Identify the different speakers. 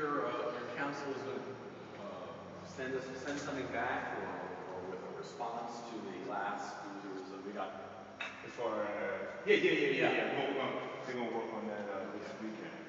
Speaker 1: your council is going to send something back or with a response to the last, we got.
Speaker 2: As far as, yeah. We're gonna work on that this weekend.